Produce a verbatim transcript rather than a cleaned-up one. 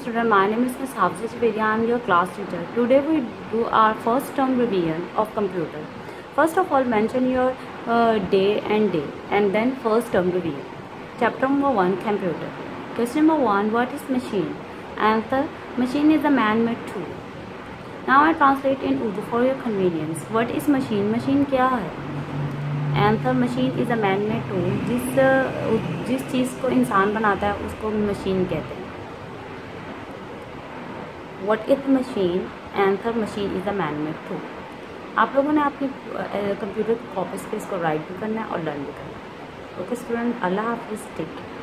student, my name is Miss Hafsa Javeri. I am your class teacher. Today we do our first term revision of computer. First of all, mention your uh, day and day, and then first term revision. Chapter number one, computer. Question number one, what is machine? Answer, machine is a man-made tool. Now I translate in Urdu for your convenience. What is machine? Machine क्या है? Answer, machine is a man-made tool. जिस जिस चीज़ को इंसान बनाता है उसको machine कहते हैं. What is machine? Answer, machine is a man-made tool. आप लोगों ने अपनी कंप्यूटर की कॉपीज पे इसको राइट भी करना है और लर्न भी करना है. ओके स्टूडेंट, अल्लाह हाफिज़. Take care.